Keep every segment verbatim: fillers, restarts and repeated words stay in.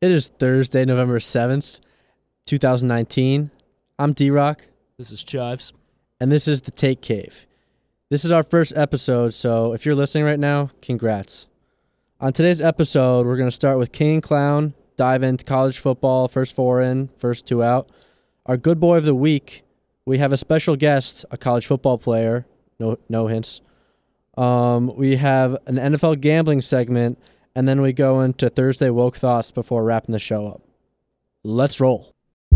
It is Thursday, November seventh, two thousand nineteen. I'm D-Rock. This is Chives. And this is The Take Cave. This is our first episode, so if you're listening right now, congrats. On today's episode, we're going to start with King and Clown, dive into college football, first four in, first two out. Our good boy of the week, we have a special guest, a college football player, no no hints. Um, we have an N F L gambling segment, and then we go into Thursday woke thoughts before wrapping the show up. Let's roll.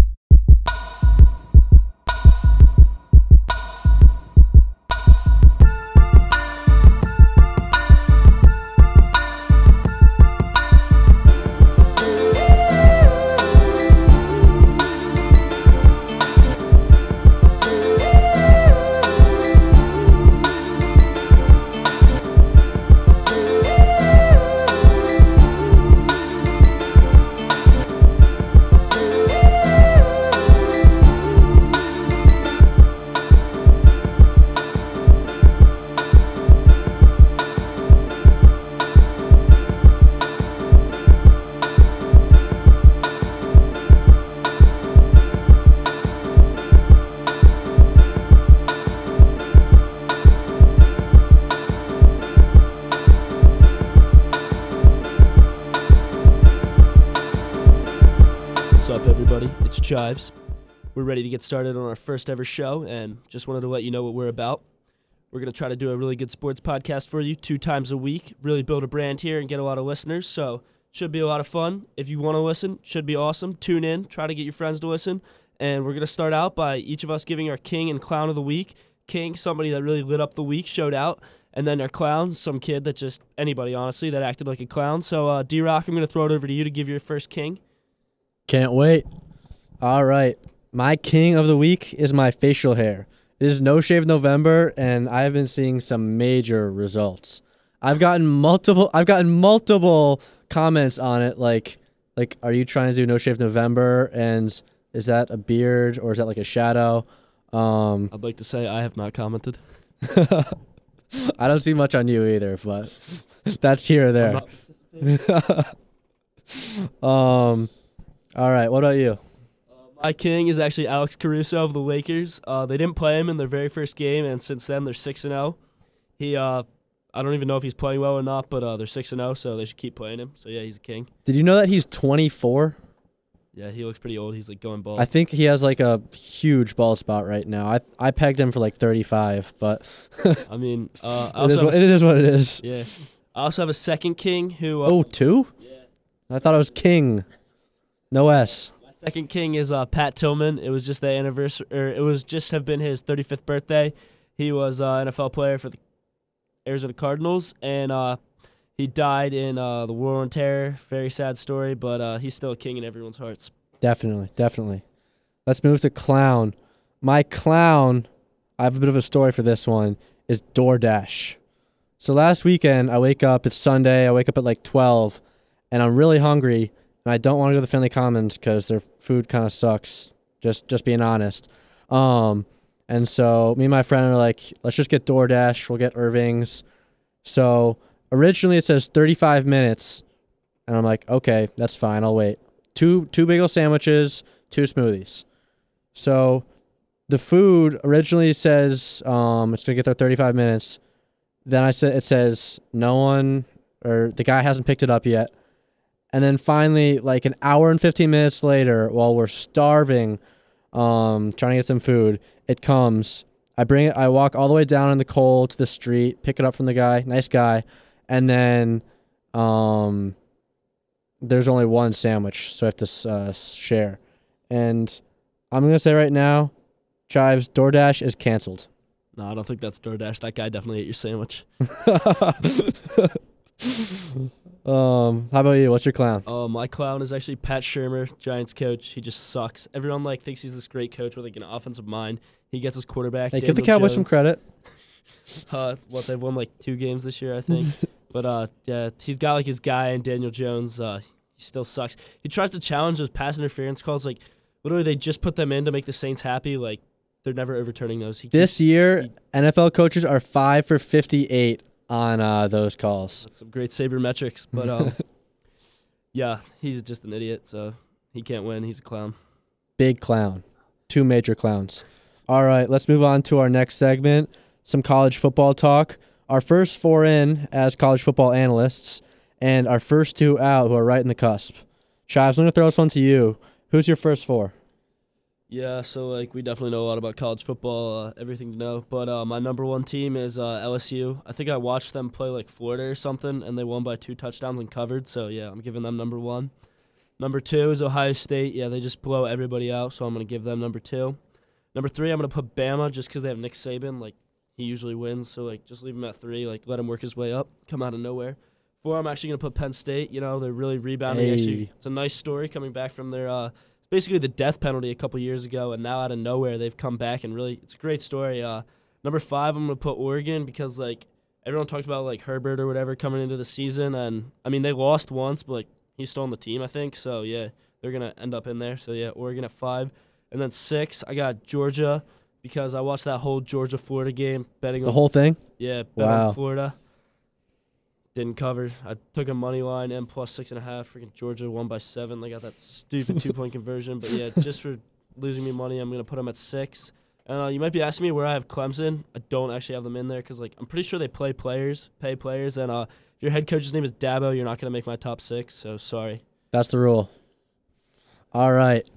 Chives. We're ready to get started on our first ever show, and just wanted to let you know what we're about. We're going to try to do a really good sports podcast for you two times a week, really build a brand here and get a lot of listeners, so should be a lot of fun. If you want to listen, should be awesome. Tune in, try to get your friends to listen, and we're going to start out by each of us giving our king and clown of the week. King, somebody that really lit up the week, showed out, and then our clown, some kid that just, anybody honestly, that acted like a clown. So uh, D-Rock, I'm going to throw it over to you to give your first king. Can't wait. All right. My king of the week is my facial hair. It is No Shave November, and I have been seeing some major results. I've gotten multiple I've gotten multiple comments on it, like like are you trying to do No Shave November, and is that a beard or is that like a shadow? Um I'd like to say I have not commented. I don't see much on you either, but that's here or there. um all right, what about you? My king is actually Alex Caruso of the Lakers. Uh, they didn't play him in their very first game, and since then they're six and zero. He, uh, I don't even know if he's playing well or not, but uh, they're six and zero, so they should keep playing him. So yeah, he's a king. Did you know that he's twenty-four? Yeah, he looks pretty old. He's like going bald. I think he has like a huge bald spot right now. I I pegged him for like thirty-five, but I mean, uh, I it, is what, a, it is what it is. Yeah, I also have a second king who. Uh, oh, two? Yeah. I thought it was King. No S. Second king is uh, Pat Tillman. It was just the anniversary, or it was just have been his thirty-fifth birthday. He was an uh, N F L player for the Arizona Cardinals, and uh, he died in uh, the War on Terror. Very sad story, but uh, he's still a king in everyone's hearts. Definitely, definitely. Let's move to clown. My clown, I have a bit of a story for this one, is DoorDash. So last weekend, I wake up, it's Sunday, I wake up at like twelve, and I'm really hungry. And I don't want to go to the Family Commons because their food kind of sucks, just just being honest. Um, and so me and my friend are like, let's just get DoorDash. We'll get Irving's. So originally it says thirty-five minutes. And I'm like, okay, that's fine. I'll wait. Two two bagel sandwiches, two smoothies. So the food originally says um, it's going to get there thirty-five minutes. Then I said it says no one, or the guy hasn't picked it up yet. And then finally, like an hour and fifteen minutes later, while we're starving, um, trying to get some food, it comes. I bring it. I walk all the way down in the cold to the street, pick it up from the guy, nice guy, and then um, there's only one sandwich, so I have to uh, share. And I'm gonna say right now, Chives, DoorDash is canceled. No, I don't think that's DoorDash. That guy definitely ate your sandwich. Um, how about you? What's your clown? Uh, my clown is actually Pat Shurmur, Giants coach. He just sucks. Everyone like thinks he's this great coach with like an offensive mind. He gets his quarterback. Hey, Daniel give the Cowboys Jones. some credit. uh, what they've won like two games this year, I think. But uh, yeah, he's got like his guy and Daniel Jones. Uh, he still sucks. He tries to challenge those pass interference calls. Like literally, they just put them in to make the Saints happy. Like they're never overturning those. He this keeps, year, he, N F L coaches are five for fifty-eight on uh, those calls. That's some great saber metrics, but um. Yeah, he's just an idiot, so he can't win. He's a clown. Big clown. Two major clowns. All right, let's move on to our next segment, some college football talk. Our first four in as college football analysts, and our first two out who are right in the cusp. Chives, I'm going to throw this one to you. Who's your first four? Yeah, so like we definitely know a lot about college football, uh, everything to know. But uh, my number one team is uh, L S U. I think I watched them play like Florida or something, and they won by two touchdowns and covered. So yeah, I'm giving them number one. Number two is Ohio State. Yeah, they just blow everybody out, so I'm gonna give them number two. Number three, I'm gonna put Bama just because they have Nick Saban. Like he usually wins, so like just leave him at three. Like let him work his way up, come out of nowhere. Four, I'm actually gonna put Penn State. You know, they're really rebounding. Hey. Actually, it's a nice story coming back from their. Uh, basically the death penalty a couple years ago, and now out of nowhere they've come back, and really it's a great story. Uh, number five, I'm gonna put Oregon because like everyone talked about like Herbert or whatever coming into the season, and I mean they lost once, but like he's still on the team, I think. So yeah, they're gonna end up in there. So yeah, Oregon at five, and then six, I got Georgia because I watched that whole Georgia Florida game, betting The on whole thing? yeah, bet Wow. on Florida. Didn't cover. I took a money line and plus six and a half. Freaking Georgia won by seven. They got that stupid two point conversion. But yeah, just for losing me money, I'm gonna put them at six. And uh, you might be asking me where I have Clemson. I don't actually have them in there because like I'm pretty sure they play players, pay players. And uh, if your head coach's name is Dabo, you're not gonna make my top six. So sorry. That's the rule. All right.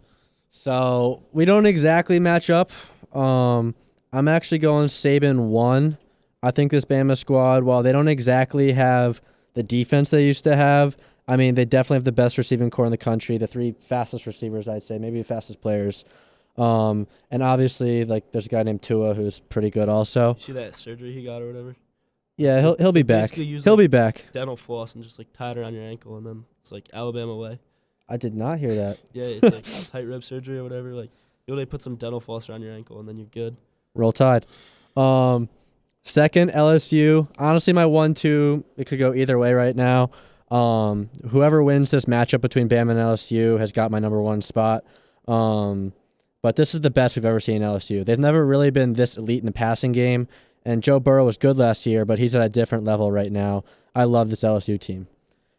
So we don't exactly match up. Um, I'm actually going Saban one. I think this Bama squad, while they don't exactly have the defense they used to have, I mean, they definitely have the best receiving core in the country, the three fastest receivers, I'd say, maybe the fastest players. Um, and obviously, like, there's a guy named Tua who's pretty good also. You see that surgery he got or whatever? Yeah, he'll he'll be back. Basically use, He'll like, be back. Dental floss and just like tie it around your ankle, and then it's like Alabama way. I did not hear that. Yeah, it's like tightrope surgery or whatever. Like you know, they put some dental floss around your ankle, and then you're good. Roll Tide. Um, second, L S U. Honestly, my one two, it could go either way right now. Um, whoever wins this matchup between Bama and L S U has got my number one spot. Um, but this is the best we've ever seen in L S U. They've never really been this elite in the passing game. And Joe Burrow was good last year, but he's at a different level right now. I love this L S U team.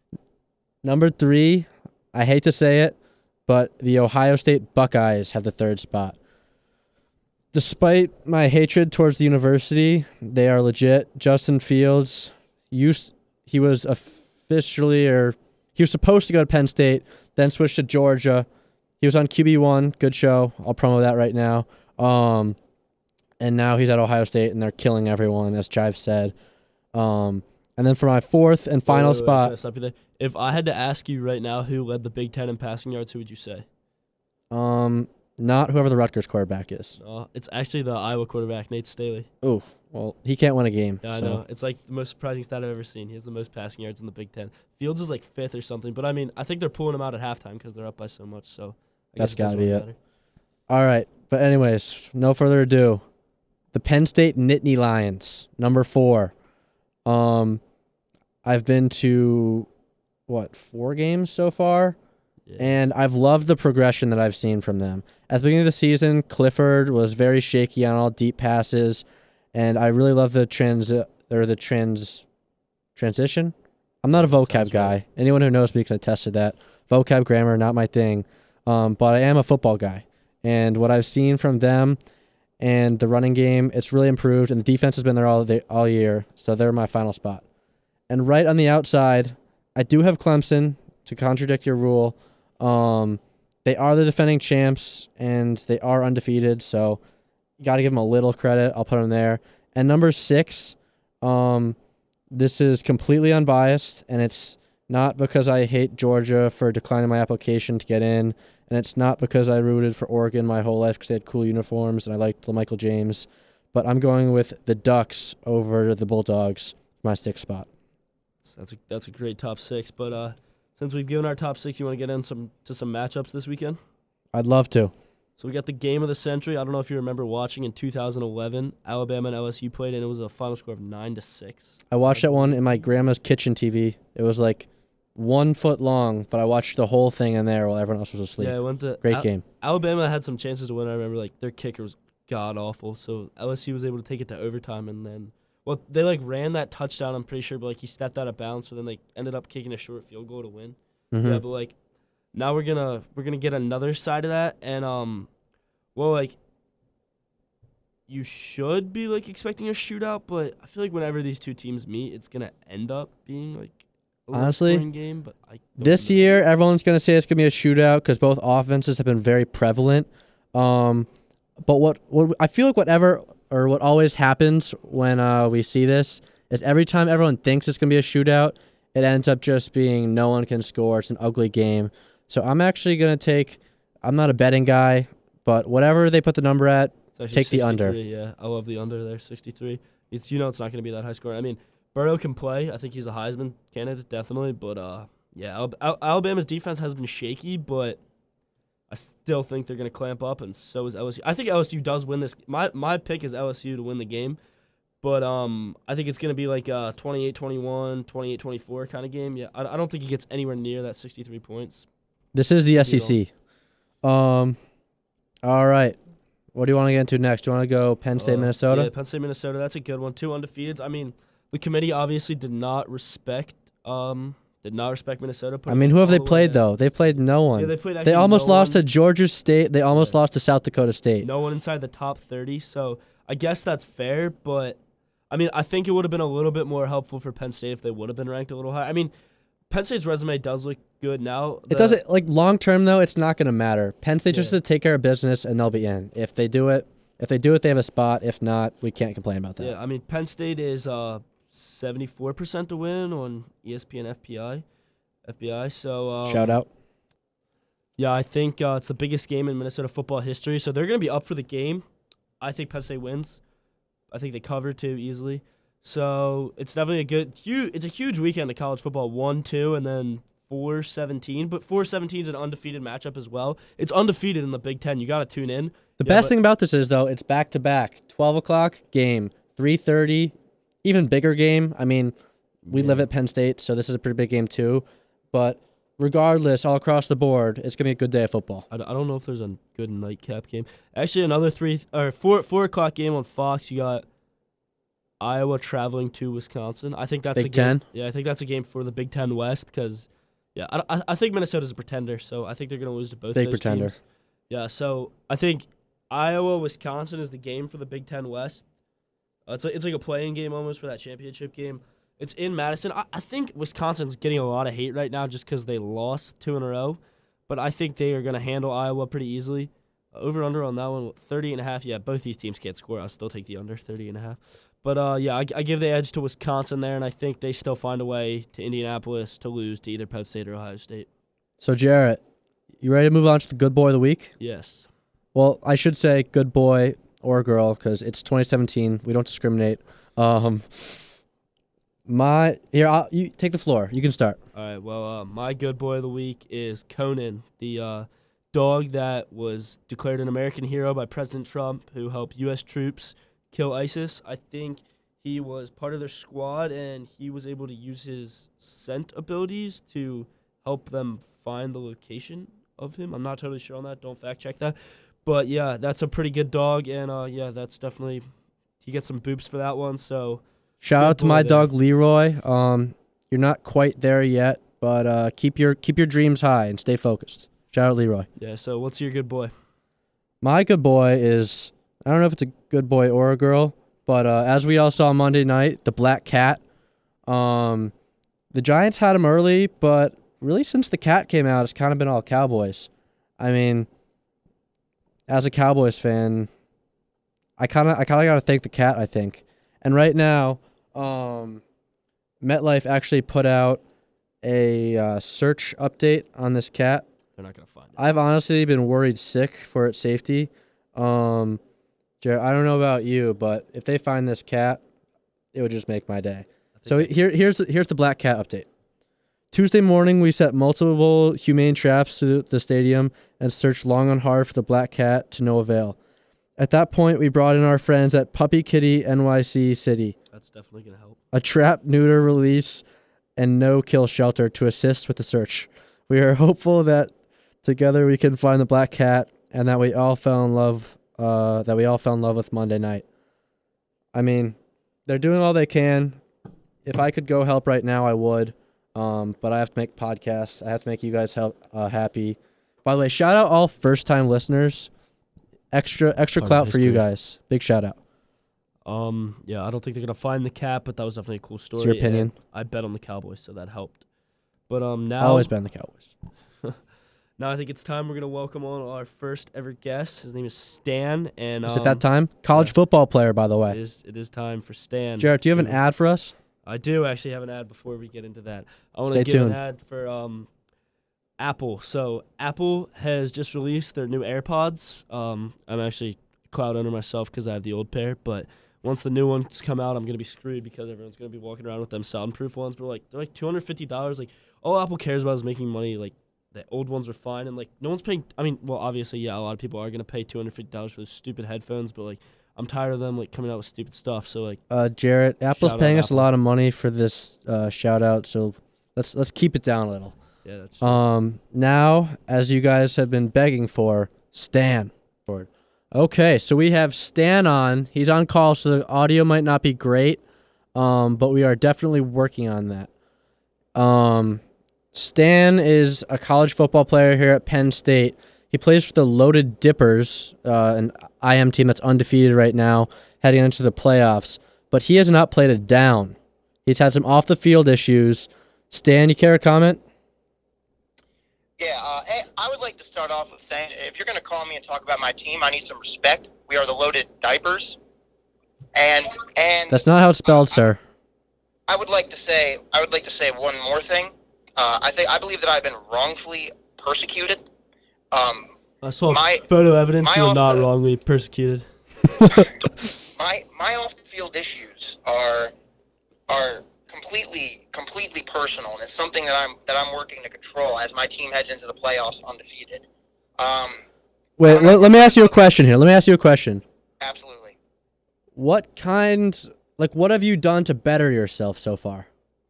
Number three, I hate to say it, but the Ohio State Buckeyes have the third spot. Despite my hatred towards the university, they are legit. Justin Fields, used, he was officially, or he was supposed to go to Penn State, then switched to Georgia. He was on Q B one, good show. I'll promo that right now. Um, and now he's at Ohio State, and they're killing everyone, as Chives said. Um, and then for my fourth and final Wait, wait, wait, spot, can I stop you there? If I had to ask you right now who led the Big Ten in passing yards, who would you say? um, not whoever the Rutgers quarterback is. Uh, it's actually the Iowa quarterback, Nate Staley. Ooh, well, he can't win a game. Yeah, I so. know. It's like the most surprising stat I've ever seen. He has the most passing yards in the Big Ten. Fields is like fifth or something, but I mean, I think they're pulling him out at halftime because they're up by so much. So I That's guess got to it be doesn't it. really All right, but anyways, no further ado. The Penn State Nittany Lions, number four. Um, I've been to, what, four games so far? Yeah. And I've loved the progression that I've seen from them. At the beginning of the season, Clifford was very shaky on all deep passes, and I really love the trans or the trans transition. I'm not a vocab Sounds guy. right. Anyone who knows me can attest to that. Vocab grammar, not my thing. Um, but I am a football guy, and what I've seen from them and the running game, it's really improved, and the defense has been there all the, all year. So they're my final spot. And right on the outside, I do have Clemson, to contradict your rule. Um, they are the defending champs, and they are undefeated, so you got to give them a little credit. I'll put them there. And number six, um, this is completely unbiased, and it's not because I hate Georgia for declining my application to get in, and it's not because I rooted for Oregon my whole life because they had cool uniforms and I liked Michael James, but I'm going with the Ducks over the Bulldogs for my sixth spot. That's a that's a great top six. But uh, since we've given our top six, you want to get in some to some matchups this weekend? I'd love to. So we got the game of the century. I don't know if you remember watching in two thousand eleven. Alabama and L S U played, and it was a final score of nine to six. I watched that one in my grandma's kitchen T V. It was like one foot long, but I watched the whole thing in there while everyone else was asleep. Yeah, I went to Great Al- game. Alabama had some chances to win. I remember like their kicker was god awful. So L S U was able to take it to overtime, and then well they like ran that touchdown. I'm pretty sure, but like he stepped out of bounds, so then they ended up kicking a short field goal to win. Mm-hmm. Yeah, but like now we're gonna we're gonna get another side of that, and um, well, like you should be like expecting a shootout, but I feel like whenever these two teams meet, it's gonna end up being like a low Honestly, scoring game. But I don't this know. year, everyone's going to say it's going to be a shootout because both offenses have been very prevalent. Um, but what, what I feel like whatever or what always happens when uh, we see this is every time everyone thinks it's going to be a shootout, it ends up just being no one can score. It's an ugly game. So I'm actually going to take – I'm not a betting guy, but whatever they put the number at, take the under. Yeah, I love the under there, sixty-three. It's you know it's not going to be that high score. I mean, Burrow can play. I think he's a Heisman candidate, definitely. But, uh, yeah, Al- Al- Alabama's defense has been shaky, but I still think they're going to clamp up, and so is L S U. I think L S U does win this. My my pick is L S U to win the game, but um, I think it's going to be like a twenty-eight twenty-one, twenty-eight twenty-four kind of game. Yeah, I, I don't think he gets anywhere near that sixty-three points. This is the S E C. Um, all right. What do you want to get into next? Do you want to go Penn State, Uh, Minnesota? Yeah, Penn State, Minnesota. That's a good one. Two undefeateds. I mean, the committee obviously did not respect um did not respect Minnesota. I mean, who have all they the way played, in. though? They played no one. Yeah, they played They actually almost no lost one, to Georgia State. They almost Yeah. lost to South Dakota State. no one inside the top thirty. So I guess that's fair, but I mean, I think it would have been a little bit more helpful for Penn State if they would have been ranked a little high. I mean, Penn State's resume does look good now. It The- doesn't, like, long-term, though, it's not going to matter. Penn State just Yeah. has to take care of business, and they'll be in. If they do it, if they do it, they have a spot. If not, we can't complain about that. Yeah, I mean, Penn State is uh seventy-four percent to win on E S P N F P I. F B I. So um, Shout out. Yeah, I think uh, it's the biggest game in Minnesota football history. So they're going to be up for the game. I think Penn State wins. I think they cover too easily. So it's definitely a good, huge. It's a huge weekend of college football. One, two, and then four, seventeen. But four, seventeen is an undefeated matchup as well. It's undefeated in the Big Ten. You got to tune in. The Yeah, best but- thing about this is, though, it's back-to-back. twelve o'clock game, three thirty, even bigger game. I mean, we Yeah. live at Penn State, so this is a pretty big game too. But regardless, all across the board, it's going to be a good day of football. I, d- I don't know if there's a good nightcap game. Actually, another three or four four o'clock game on Fox. You got Iowa traveling to Wisconsin. I think that's Big a game. Ten? Yeah, I think that's a game for the Big Ten West because, yeah, I, I I think Minnesota's a pretender, so I think they're going to lose to both Big those pretender. teams. Yeah, so I think Iowa Wisconsin is the game for the Big Ten West. Uh, it's like, it's like a playing game almost for that championship game. It's in Madison. I, I think Wisconsin's getting a lot of hate right now just because they lost two in a row, but I think they are going to handle Iowa pretty easily. Uh, over under on that one, thirty and a half. Yeah, both these teams can't score. I'll still take the under, thirty and a half. But uh, yeah, I, I give the edge to Wisconsin there, and I think they still find a way to Indianapolis to lose to either Penn State or Ohio State. So, Jarrett, you ready to move on to the good boy of the week? Yes. Well, I should say good boy or girl because it's twenty seventeen. We don't discriminate. Um, my here, I'll, you take the floor. You can start. All right, well, uh, my good boy of the week is Conan, the uh, dog that was declared an American hero by President Trump, who helped U S troops kill ISIS. I think he was part of their squad, and he was able to use his scent abilities to help them find the location of him. I'm not totally sure on that. Don't fact check that. But, yeah, that's a pretty good dog, and, uh, yeah, that's definitely – he gets some boops for that one, so – Shout Good out to boy my there. dog Leroy. Um, you're not quite there yet, but uh, keep your keep your dreams high and stay focused. Shout out Leroy. Yeah, so what's your good boy? My good boy is I don't know if it's a good boy or a girl, but uh, as we all saw Monday night, the Black Cat. Um, the Giants had him early, but really since the cat came out, it's kind of been all Cowboys. I mean, as a Cowboys fan, I kind of I kind of got to thank the cat. I think, and right now. Um, MetLife actually put out a uh, search update on this cat. They're not going to find it. I've honestly been worried sick for its safety. Um, Jared, I don't know about you, but if they find this cat, it would just make my day. So here, here's the, here's the Black Cat update. Tuesday morning, we set multiple humane traps to the stadium and searched long and hard for the Black Cat to no avail. At that point, we brought in our friends at Puppy Kitty N Y C City, That's definitely going to help. a trap, neuter, release, and no-kill shelter to assist with the search. We are hopeful that together we can find the Black Cat and that we all fell in love. Uh, that we all fell in love with Monday night. I mean, they're doing all they can. If I could go help right now, I would. Um, but I have to make podcasts. I have to make you guys help, uh, happy. By the way, shout out all first-time listeners. Extra extra Part of clout for you history. guys. Big shout out. Um, yeah, I don't think they're gonna find the cap, but that was definitely a cool story. your opinion? and I bet on the Cowboys, so that helped. But um, I now always been the Cowboys. now I think it's time we're gonna welcome on our first ever guest. His name is Stan, and Is um, it that time? College yeah. football player, by the It way. is it is time for Stan. Jarrett, do you have an to- ad for us? I do actually have an ad before we get into that. I want Stay to give tuned. an ad for um, Apple. So Apple has just released their new AirPods. Um, I'm actually a cloud owner myself because I have the old pair. But once the new ones come out, I'm gonna be screwed because everyone's gonna be walking around with them soundproof ones. But like they're like two hundred fifty dollars. Like all Apple cares about is making money. Like the old ones are fine, and like no one's paying. I mean, well, obviously, yeah, a lot of people are gonna pay two hundred fifty dollars for those stupid headphones. But like I'm tired of them like coming out with stupid stuff. So like. Uh, Jarrett, Apple's Shout out paying us a Apple. lot of money for this uh, shout out, so let's let's keep it down a little. Yeah, that's Um, now, as you guys have been begging for, Stan. Okay, so we have Stan on. He's on call, so the audio might not be great, um, but we are definitely working on that. Um, Stan is a college football player here at Penn State. He plays for the Loaded Dippers, uh, an I M team that's undefeated right now, heading into the playoffs. But he has not played a down. He's had some off-the-field issues. Stan, you care to comment? Yeah, uh, hey, I would like to start off with saying, if you're going to call me and talk about my team, I need some respect. We are the Loaded Diapers, and and That's not how it's spelled, sir. I would like to say, I would like to say one more thing. Uh, I think I believe that I've been wrongfully persecuted. Um, I saw my- photo evidence my you were off not the- wrongly persecuted. my my off-the-field issues are are completely completely personal, and it's something that I'm that I'm working to control as my team heads into the playoffs undefeated. Um, Wait, let, let me ask you a question here. Let me ask you a question. absolutely. What kind, like, what have you done to better yourself so far?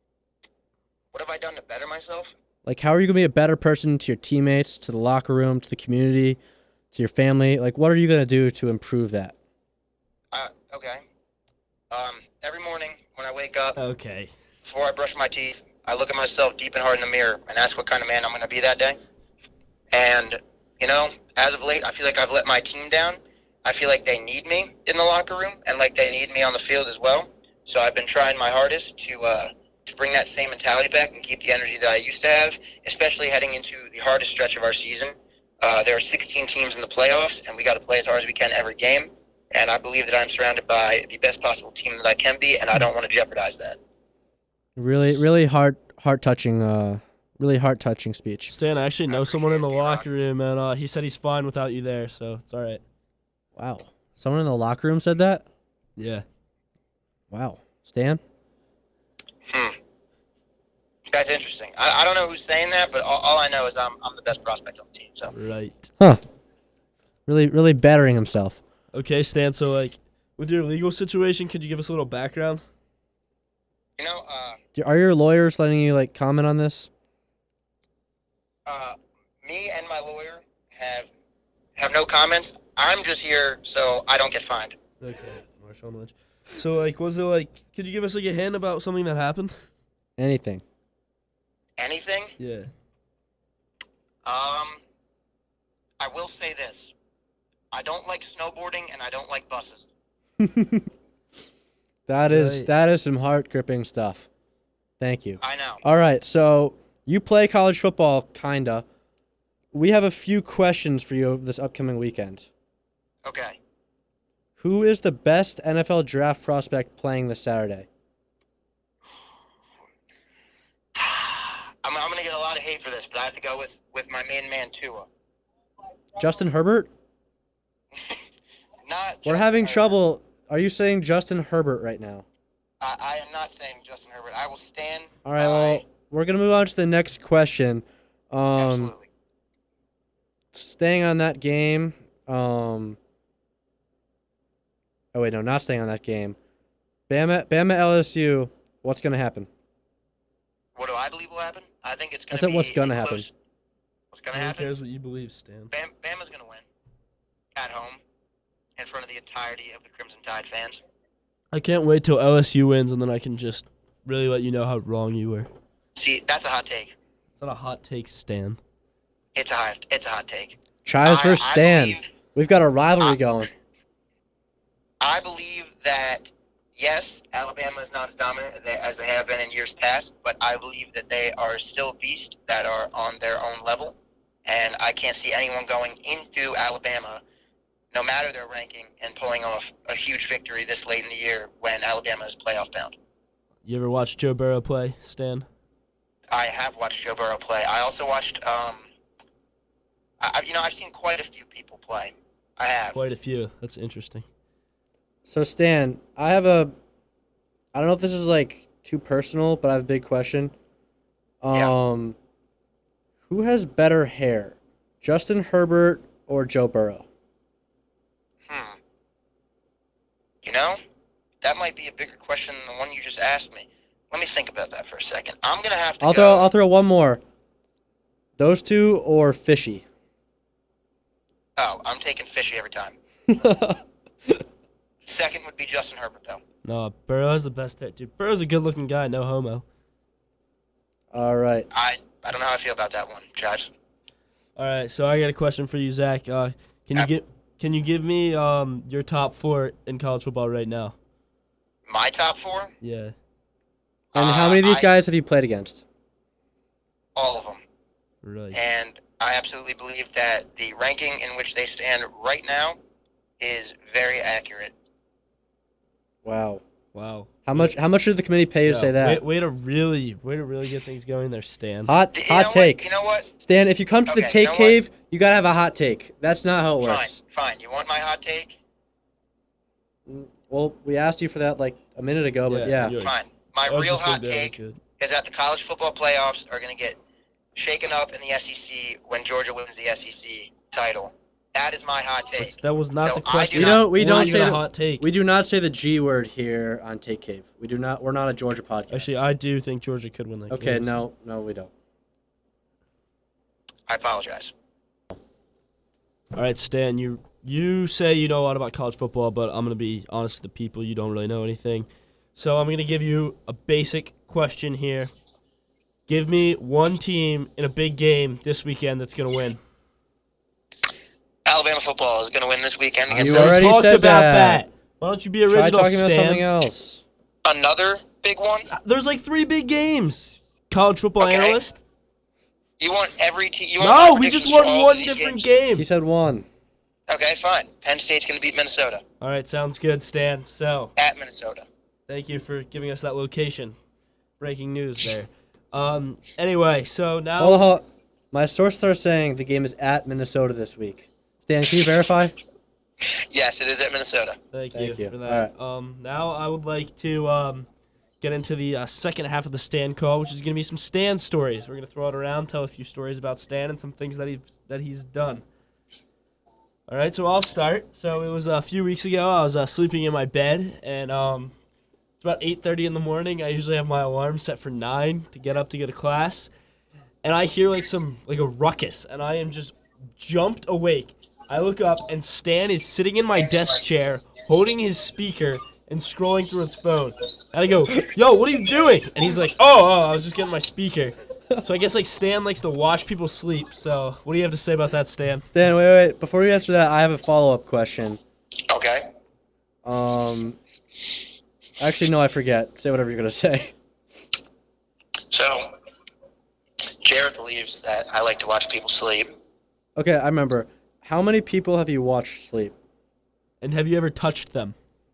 What have I done to better myself? Like, how are you going to be a better person to your teammates, to the locker room, to the community, to your family? Like, what are you going to do to improve that? Uh, okay. Um, every morning when I wake up, Okay. before I brush my teeth, I look at myself deep and hard in the mirror and ask what kind of man I'm going to be that day. And, you know, as of late, I feel like I've let my team down. I feel like they need me in the locker room and like they need me on the field as well. So I've been trying my hardest to uh, to bring that same mentality back and keep the energy that I used to have, especially heading into the hardest stretch of our season. Uh, there are sixteen teams in the playoffs, and we got to play as hard as we can every game. And I believe that I'm surrounded by the best possible team that I can be, and I don't want to jeopardize that. Really, really heart, heart touching, uh, really heart touching speech. Stan, I actually know someone in the appreciate it, locker room, and uh, he said he's fine without you there, so it's all right. Wow. Someone in the locker room said that? Yeah. Wow. Stan? Hmm. That's interesting. I, I don't know who's saying that, but all, all I know is I'm I'm the best prospect on the team. So Right. Huh. Really, really bettering himself. Okay, Stan, so, like, with your legal situation, could you give us a little background? you know, uh, Do- Are your lawyers letting you, like, comment on this? uh, me and my lawyer have have no comments. I'm just here so I don't get fined. Okay, Marshawn Lynch. So, like, was it, like, could you give us, like, a hint about something that happened? Anything. Anything? Yeah. Um, I will say this: I don't like snowboarding and I don't like buses. That is Right. that is some heart gripping stuff. Thank you. I know. All right, so you play college football, kinda. We have a few questions for you this upcoming weekend. Okay. Who is the best N F L draft prospect playing this Saturday? I'm, I'm going to get a lot of hate for this, but I have to go with, with my main man, Tua. Justin Herbert? Not We're Justin having Herbert. trouble. Are you saying Justin Herbert right now? I, I am not saying Justin Herbert. I will stand All right, by- well, we're going to move on to the next question. Um, Absolutely. staying on that game. Um, oh, wait, no, not staying on that game. Bama, Bama L S U, what's going to happen? What do I believe will happen? I think it's I going to said be what's gonna a happen. close- What's going to Who happen? cares what you believe, Stan? Bam, Bama's going to win at home in front of the entirety of the Crimson Tide fans. I can't wait till L S U wins, and then I can just really let you know how wrong you were. See, that's a hot take. It's not a hot take, Stan. It's a hot. It's a hot take. Chives I- versus I Stan. believe- We've got a rivalry I- going. I believe that, yes, Alabama is not as dominant as they have been in years past, but I believe that they are still beasts that are on their own level, and I can't see anyone going into Alabama, no matter their ranking, and pulling off a huge victory this late in the year when Alabama is playoff bound. You ever watched Joe Burrow play, Stan? I have watched Joe Burrow play. I also watched, um, I, you know, I've seen quite a few people play. I have. Quite a few. That's interesting. So, Stan, I have a. I don't know if this is like too personal, but I have a big question. Um, Yeah. Who has better hair, Justin Herbert or Joe Burrow? Hmm. You know, that might be a bigger question than the one you just asked me. Let me think about that for a second. I'm gonna have to I'll go. throw. I'll throw one more. Those two or Fishy? Oh, I'm taking Fishy every time. Second would be Justin Herbert, though. No, Burrow's the best hair. Dude, Burrow's a good-looking guy, no homo. All right. I I don't know how I feel about that one, Josh. All right, so I got a question for you, Zach. Uh, can you Yeah. get can you give me um your top four in college football right now? My top four, Yeah. And Uh, how many of these I- guys have you played against? all of them. Right. And I absolutely believe that the ranking in which they stand right now is very accurate. Wow. Wow. How much? How much did the committee pay you to Yeah, say that? Way, way to really, way to really get things going there, Stan. Hot, You hot know take. What? You know what? Stan, if you come to the Okay, take you know what? cave, you gotta have a hot take. That's not how it Fine, works. fine. You want my hot take? Well, we asked you for that like a minute ago, but yeah. you're- Fine. My I was real just gonna hot do that, take good. is that the college football playoffs are going to get shaken up in the S E C when Georgia wins the S E C title. That is my hot take. That's- That was not So the I do question. We not- don't. We Or don't even say a the, hot take. We do not say the G word here on Take Cave. We do not. We're not a Georgia podcast. Actually, I do think Georgia could win that Okay. game. No. No, we don't. I apologize. All right, Stan, you you say you know a lot about college football, but I'm going to be honest with the people. You don't really know anything. So I'm going to give you a basic question here. Give me one team in a big game this weekend that's going to win. Alabama football is going to win this weekend against You We already talked said about that. Why don't you be original, Try talking about Stan? something else. another big one. There's like three big games. College football Okay. analyst? You want every team? You want No, my we just predictions for won all one of these different games? game. He said one. Okay, fine. Penn State's going to beat Minnesota All right, sounds good, Stan. So, at Minnesota. thank you for giving us that location. Breaking news there. Um. Anyway, so now Hold on, hold on. My sources are saying the game is at Minnesota this week. Stan, can you verify? Yes, it is at Minnesota. Thank, Thank you, you. for that. Um. Now I would like to um get into the uh, second half of the Stan call, which is going to be some Stan stories. We're going to throw it around, tell a few stories about Stan and some things that he's that he's done. All right, so I'll start. So it was a few weeks ago. I was uh, sleeping in my bed, and um, it's about eight thirty in the morning. I usually have my alarm set for nine to get up to go to class, and I hear like some like a ruckus, and I am just jumped awake. I look up, and Stan is sitting in my desk chair, holding his speaker and scrolling through his phone. And I go, "Yo, what are you doing?" And he's like, "Oh, oh, I was just getting my speaker." So I guess like Stan likes to watch people sleep. So what do you have to say about that, Stan? Stan, wait, wait. Before you answer that, I have a follow-up question. Okay. Um, actually, no, I forget. Say whatever you're gonna say. So, Jarrett believes that I like to watch people sleep. Okay, I remember. How many people have you watched sleep? And have you ever touched them?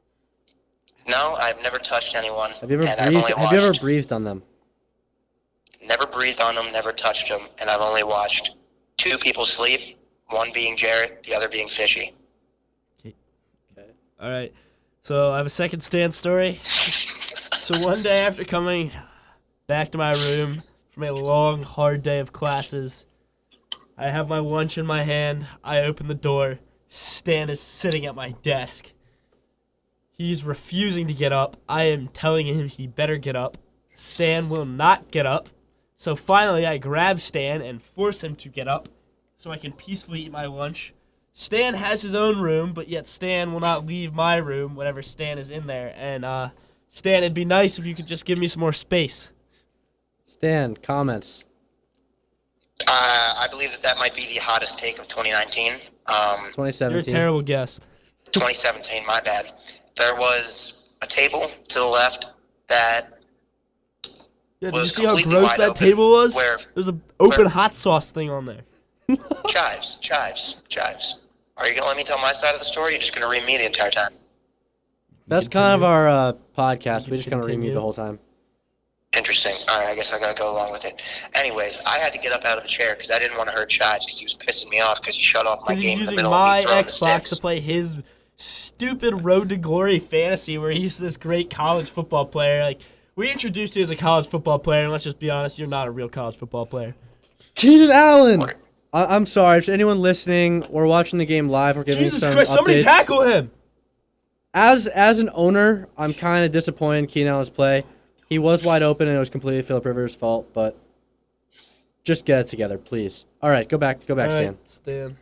No, I've never touched anyone. Have you ever and I've breathed? only Have you ever watched. breathed on them? Never breathed on them, never touched them, and I've only watched two people sleep, one being Jarrett, the other being Fishy. Okay. All right. So I have a second Stan story. So one day after coming back to my room from a long, hard day of classes, I have my lunch in my hand. I open the door. Stan is sitting at my desk. He's refusing to get up. I am telling him he better get up. Stan will not get up. So finally, I grab Stan and force him to get up so I can peacefully eat my lunch. Stan has his own room, but yet Stan will not leave my room whenever Stan is in there. And, uh, Stan, it'd be nice if you could just give me some more space. Stan, comments. Uh, I believe that that might be the hottest take of twenty nineteen. Um, twenty You're a seventeen. terrible guest. twenty seventeen, my bad. There was a table to the left that Yeah, did you was see how completely gross wide that open, table was? where- There's an open where- hot sauce thing on there. Chives, chives, chives. Are you going to let me tell my side of the story? Or are you just going to read me the entire time? That's kind of our uh, podcast. You We just kind of read me continue. the whole time. Interesting. All right, I guess I got to go along with it. Anyways, I had to get up out of the chair because I didn't want to hurt Chives because he was pissing me off because he shut off my Because game he's in the using middle of my me throwing the Xbox sticks. to play his stupid Road to Glory fantasy where he's this great college football player. Like, we introduced you as a college football player, and let's just be honest, you're not a real college football player. Keenan Allen! I- I'm sorry. If anyone listening or watching the game live, we're giving Jesus some Christ, somebody updates. tackle him! As as an owner, I'm kind of disappointed in Keenan Allen's play. He was wide open, and it was completely Philip Rivers' fault, but just get it together, please. All right, go back, go back, All Stan. right, Stan.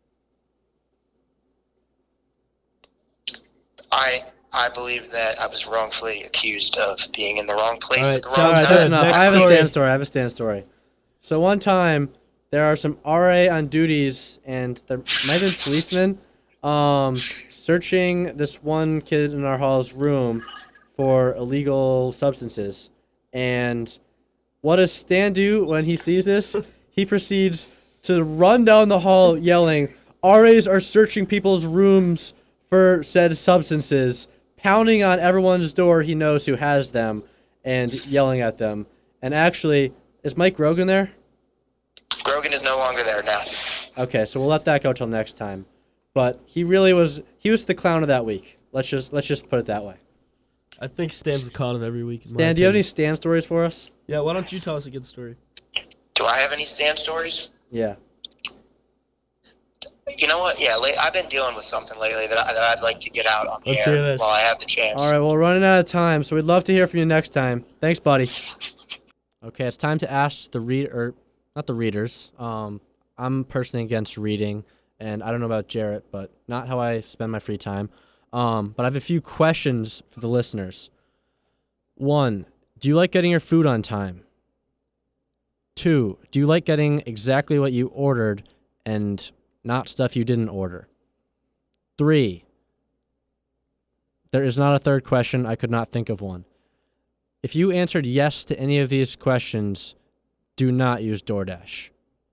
I I believe that I was wrongfully accused of being in the wrong place All right, at the so- wrong All right, time. that's enough. Next I have a story. Stan story. I have a Stan story. So one time, there are some R A on duties, and there might have been policemen um, searching this one kid in our hall's room for illegal substances. And what does Stan do when he sees this? He proceeds to run down the hall yelling, R As are searching people's rooms for said substances, pounding on everyone's door he knows who has them, and yelling at them. And actually, is Mike Grogan there? Grogan is no longer there now. Okay, so we'll let that go till next time. But he really was he was the clown of that week. Let's just let's just put it that way. I think Stan's the con of every week. in my Stan, do you have any opinion. Stan stories for us? Yeah, why don't you tell us a good story? Do I have any stand stories? Yeah. You know what? Yeah, la- I've been dealing with something lately that, I, that I'd like to get out on the Let's air hear this. while I have the chance. All right, well, we're running out of time, so we'd love to hear from you next time. Thanks, buddy. Okay, it's time to ask the read or not the readers. Um, I'm personally against reading, and I don't know about Jarrett, but not how I spend my free time. Um, but I have a few questions for the listeners. One, do you like getting your food on time? Two, do you like getting exactly what you ordered and not stuff you didn't order? Three, there is not a third question. I could not think of one. If you answered yes to any of these questions, do not use DoorDash.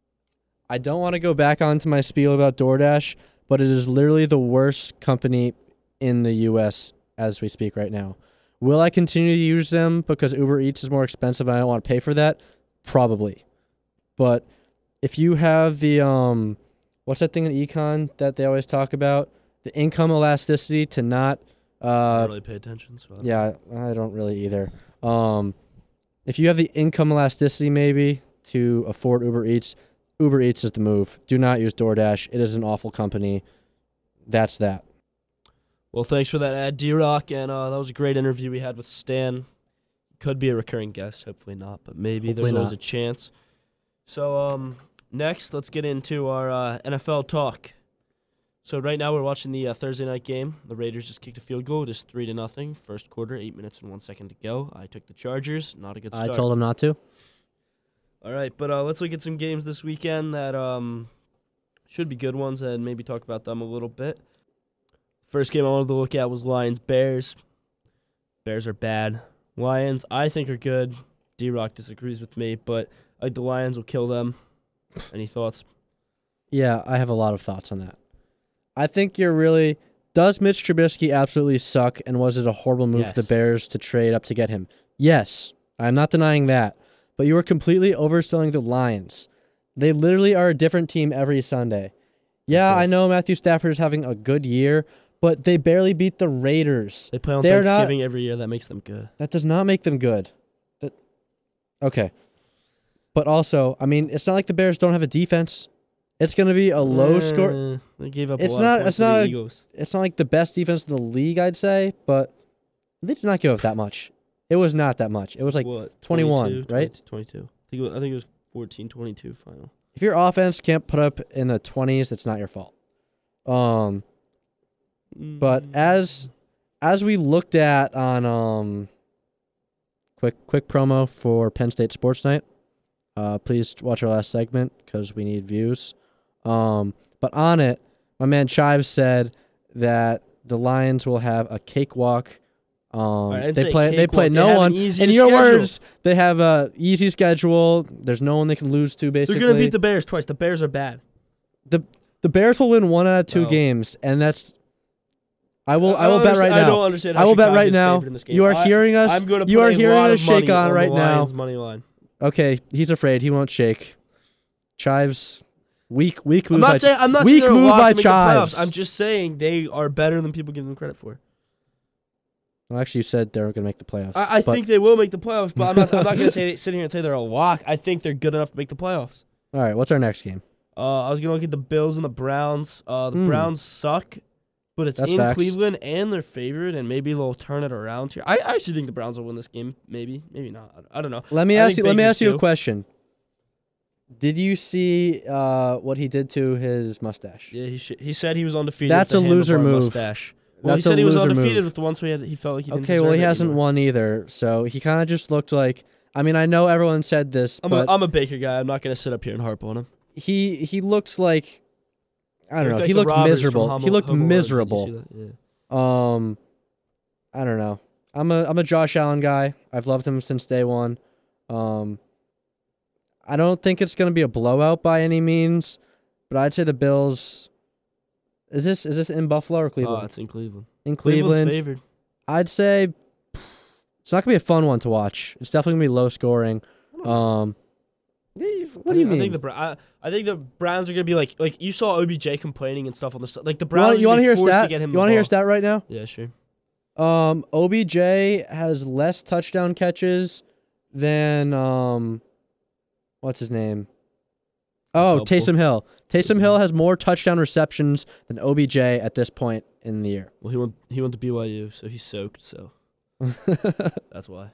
I don't want to go back onto my spiel about DoorDash, but it is literally the worst company in the U S as we speak right now. Will I continue to use them because Uber Eats is more expensive and I don't want to pay for that? Probably. But if you have the, um, what's that thing in econ that they always talk about? The income elasticity to not, I uh, don't really pay attention. So I don't- yeah, I don't really either. Um, if you have the income elasticity maybe to afford Uber Eats, Uber Eats is the move. Do not use DoorDash. It is an awful company. That's that. Well, thanks for that ad, D-Rock, and uh, that was a great interview we had with Stan. Could be a recurring guest, hopefully not, but maybe Hopefully there's always not. a chance. So um, next, let's get into our uh, N F L talk. So right now we're watching the uh, Thursday night game. The Raiders just kicked a field goal. It is three to nothing. First quarter, eight minutes and one second to go. I took the Chargers. Not a good I start. told him not to. All right, but uh, let's look at some games this weekend that um, should be good ones and maybe talk about them a little bit. First game I wanted to look at was Lions-Bears. Bears are bad. Lions, I think, are good. D-Rock disagrees with me, but I think the Lions will kill them. Any thoughts? Yeah, I have a lot of thoughts on that. I think you're really... Does Mitch Trubisky absolutely suck, and was it a horrible move for Yes. the Bears to trade up to get him? Yes, I'm not denying that. But you are completely overselling the Lions. They literally are a different team every Sunday. Yeah, Okay. I know Matthew Stafford is having a good year, but they barely beat the Raiders. They play on They're not- Thanksgiving every year. That makes them good. That does not make them good. That okay. But also, I mean, it's not like the Bears don't have a defense. It's going to be a low score. Eh, They gave up It's a lot not- of points it's to the not a- Eagles. It's not like the best defense in the league, I'd say, but they did not give up that much. It was not that much. It was like What? twenty-one, twenty-two, right? twenty-two. I think, it was, I think it was fourteen twenty-two final. if your offense can't put up in the twenties, it's not your fault. Um, but Mm. as as we looked at on um quick quick promo for Penn State Sports Night. Uh, please watch our last segment because we need views. Um, but on it, my man Chives said that the Lions will have a cakewalk. Um, right, they play. They cakewalk. play They no have an one. easier In your schedule. words, they have a easy schedule. There's no one they can lose to. Basically, They're gonna beat the Bears twice. The Bears are bad. the The Bears will win one out of two Oh. games, and that's. I will. I, I will don't bet right understand- I now. don't understand how I will bet Chicago's right now. favored in this game. You are I- hearing us. I'm going to you put are a hearing lot us of money shake on the right now. Lions money line. Okay, he's afraid. He won't shake. Chives, weak, weak move. I'm not by, saying I'm not weak saying they're move locked by to make the Chives. playoffs. I'm just saying they are better than people give them credit for. Well, actually, you said they were going to make the playoffs. I, I but- think they will make the playoffs, but I'm not. I'm not going to say sit here and say they're a lock. I think they're good enough to make the playoffs. All right, what's our next game? Uh, I was going to look at the Bills and the Browns. Uh, the Hmm. Browns suck, but it's That's in facts. Cleveland and they're favored, and maybe they'll turn it around here. I, I actually think the Browns will win this game. Maybe, maybe not. I, I don't know. Let me I ask you. think Let me Baker's ask you a too. question. Did you see uh, what he did to his mustache? Yeah, he sh- he said he was undefeated. That's with the a loser handlebar move. Mustache. Well, That's he a said he was loser undefeated move. with the one, so he, had, he felt like he didn't Okay, well, deserve he it hasn't anymore. won either, so he kind of just looked like. I mean, I know everyone said this, I'm but a, I'm a Baker guy. I'm not going to sit up here and harp on him. he he looked like. I don't know. Like He the looked robbers from miserable. Home- He looked Home Alone. Did you miserable. see that? Yeah. Um, I don't know. I'm a I'm a Josh Allen guy. I've loved him since day one. Um, I don't think it's gonna be a blowout by any means, but I'd say the Bills. Is this is this in Buffalo or Cleveland? Oh, it's in Cleveland. in Cleveland's Cleveland, favored. I'd say it's not gonna be a fun one to watch. It's definitely gonna be low scoring. Um, eh, what I do you think, mean? I think the Bra- I, I think the Browns are gonna be like like you saw O B J complaining and stuff on the st- like the you Browns. want you want to hear a forced stat? To get him you the want to hear a ball. stat right now? Yeah, sure. Um, O B J has less touchdown catches than um, what's his name? Oh, helpful. Taysom Hill. Taysom Taysom Hill Hill. has more touchdown receptions than O B J at this point in the year. Well, he went he went to B Y U, so he's soaked. So that's why.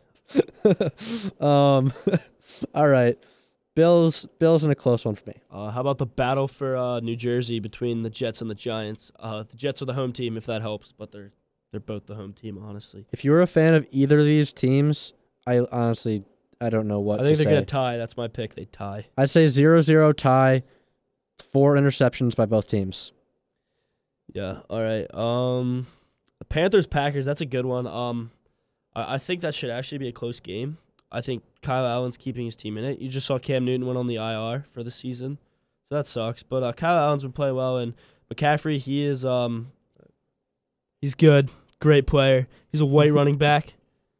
um, all right, Bills. Bills in a close one for me. Uh, how about the battle for uh, New Jersey between the Jets and the Giants? Uh, the Jets are the home team, if that helps, but they're they're both the home team, honestly. If you're a fan of either of these teams, I honestly I don't know what I think to they're say. gonna tie. That's my pick. They tie. I'd say zero zero tie, four interceptions by both teams. Yeah. All right. Um, Panthers Packers. That's a good one. Um, I, I think that should actually be a close game. I think Kyle Allen's keeping his team in it. You just saw Cam Newton went on the I R for the season, so that sucks. But uh, Kyle Allen's been playing well, and McCaffrey, he is um, he's good, great player. He's a white running back.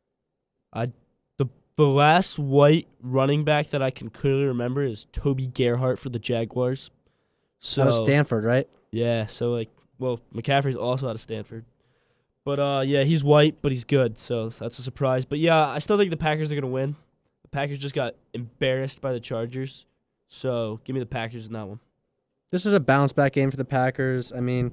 I the the last white running back that I can clearly remember is Toby Gerhart for the Jaguars. So Out of Stanford, right? yeah, so like, well, McCaffrey's also out of Stanford. But uh, yeah, he's white, but he's good, so that's a surprise. But yeah, I still think the Packers are going to win. The Packers just got embarrassed by the Chargers, so give me the Packers in that one. This is a bounce back game for the Packers. I mean,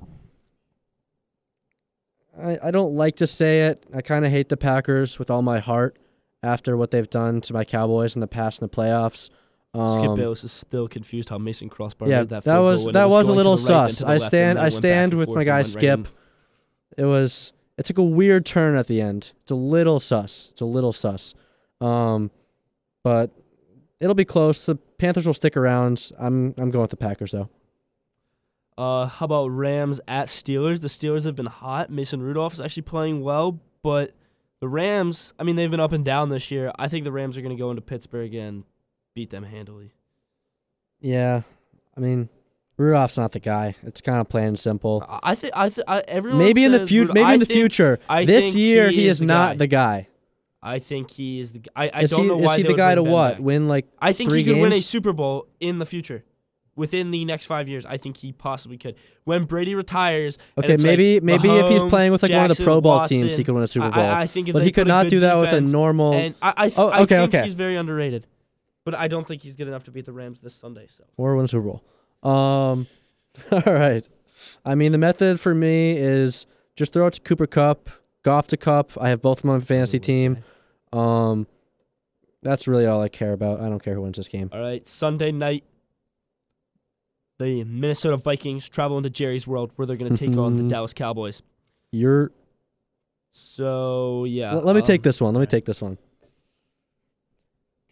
I I don't like to say it. I kind of hate the Packers with all my heart after what they've done to my Cowboys in the past in the playoffs. Um, Skip Bayless is still confused how Mason Crossbar yeah, made that that field was goal when that it was a going little to the right, then sus. to the I left, and stand then I went back stand and with forth my and guy went right in. Skip. It was it took a weird turn at the end. It's a little sus. It's a little sus. Um, but it'll be close. The Panthers will stick around. I'm I'm going with the Packers though. Uh, how about Rams at Steelers? The Steelers have been hot. Mason Rudolph is actually playing well, but the Rams, I mean, they've been up and down this year. I think the Rams are going to go into Pittsburgh and beat them handily. Yeah, I mean, Rudolph's not the guy. It's kind of plain and simple. I I think I th- I, everyone Maybe in the says future. Rudolph- Maybe I in the think- future. I This think year, he he is is the not guy. the guy. I think he is the. g- I, I Is don't he? know Is why he they the would guy bring to Ben what? back. Win like I think three he could win a games? Super Bowl in the future. Within the next five years, I think he possibly could. When Brady retires, and Okay, it's maybe like maybe if he's Mahomes, playing with like one of the Jackson, Pro Bowl Watson, teams, he could win a Super I- Bowl. I, I think if but they he could put a not good do that with a defense, normal. And I, I, th- Oh, I okay, think okay. he's very underrated. But I don't think he's good enough to beat the Rams this Sunday. So Or win a Super Bowl. Um, all right. I mean, the method for me is just throw it to Cooper Kupp, Goff to Kupp. I have both of them on my fantasy team. Um, that's really all I care about. I don't care who wins this game. All right, Sunday night, the Minnesota Vikings travel into Jerry's World, where they're going to take on the Dallas Cowboys. You're. So yeah, L- let me take um, this one. Let me alright. take this one.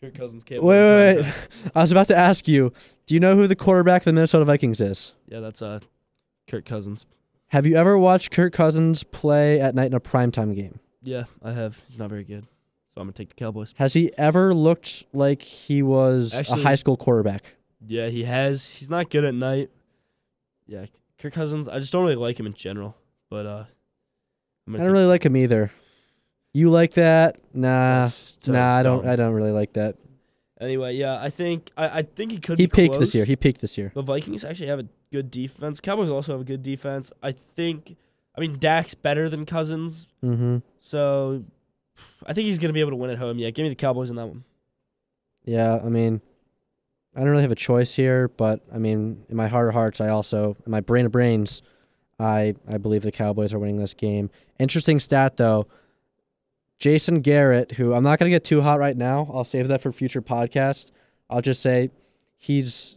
Kirk Cousins can't. Wait, win wait, wait. I was about to ask you, do you know who the quarterback of the Minnesota Vikings is? Yeah, that's uh, Kirk Cousins. Have you ever watched Kirk Cousins play at night in a primetime game? Yeah, I have. He's not very good. So I'm going to take the Cowboys. Has he ever looked like he was Actually, a high school quarterback? Yeah, he has. He's not good at night. Yeah, Kirk Cousins, I just don't really like him in general. But uh, I don't really like him either. You like that? Nah, so nah. I don't. dumb. I don't really like that. Anyway, yeah, I think I, I think he could. He be peaked close. this year. He peaked this year. The Vikings actually have a good defense. Cowboys also have a good defense. I think. I mean, Dak's better than Cousins, Mm-hmm. so I think he's gonna be able to win at home. Yeah, give me the Cowboys in that one. Yeah, I mean, I don't really have a choice here, but I mean, in my heart of hearts, I also, in my brain of brains, I I believe the Cowboys are winning this game. Interesting stat though. Jason Garrett, who I'm not going to get too hot right now. I'll save that for future podcasts. I'll just say he's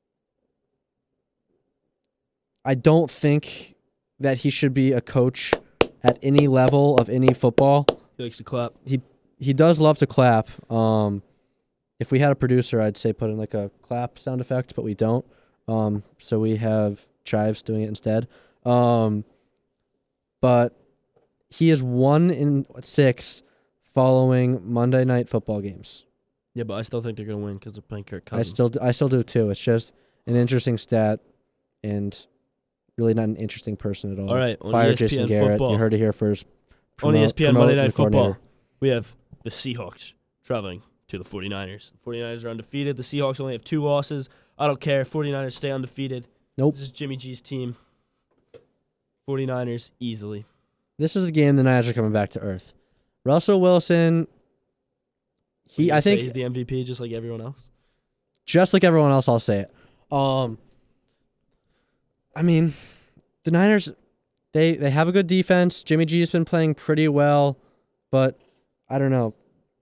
I don't think that he should be a coach at any level of any football. He likes to clap. He he does love to clap. Um if we had a producer, I'd say put in like a clap sound effect, but we don't. Um so we have Chives doing it instead. Um but he is one in six following Monday night football games. Yeah, but I still think they're gonna win because they're playing Kirk I Cousins. still, I still do too. It's just an interesting stat, and really not an interesting person at all. All right, on fire E S P N Jason Garrett. football. You heard it here first. On E S P N promote Monday Night the coordinator. Football, we have the Seahawks traveling to the 49ers. The 49ers are undefeated. The Seahawks only have two losses. I don't care. 49ers stay undefeated. Nope. This is Jimmy G's team. 49ers easily. This is the game the Niners are coming back to earth. Russell Wilson, he You I say think he's the M V P just like everyone else. just like everyone else, I'll say it. Um, I mean, the Niners, they they have a good defense. Jimmy G's been playing pretty well, but I don't know.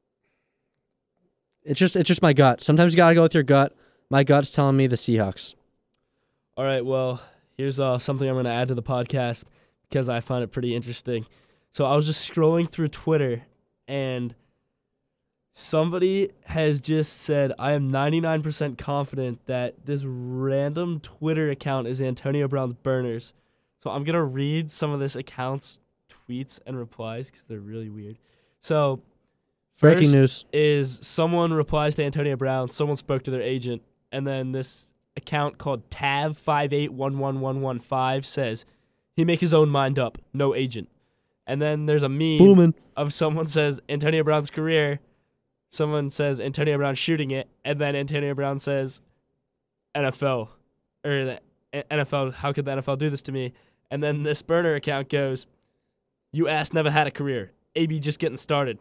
It's just it's just my gut. Sometimes you gotta go with your gut. My gut's telling me the Seahawks. All right, well, here's uh, something I'm going to add to the podcast because I find it pretty interesting. So I was just scrolling through Twitter, and somebody has just said, I am ninety-nine percent confident that this random Twitter account is Antonio Brown's burners. So I'm going to read some of this account's tweets and replies because they're really weird. So Breaking first news. is someone replies to Antonio Brown, someone spoke to their agent, and then this account called Tav five eight one one one one five says, he make his own mind up, no agent. And then there's a meme Booming. of someone says Antonio Brown's career, someone says Antonio Brown shooting it, and then Antonio Brown says N F L, or the N F L, how could the N F L do this to me? And then this burner account goes, you ass never had a career. A B just getting started.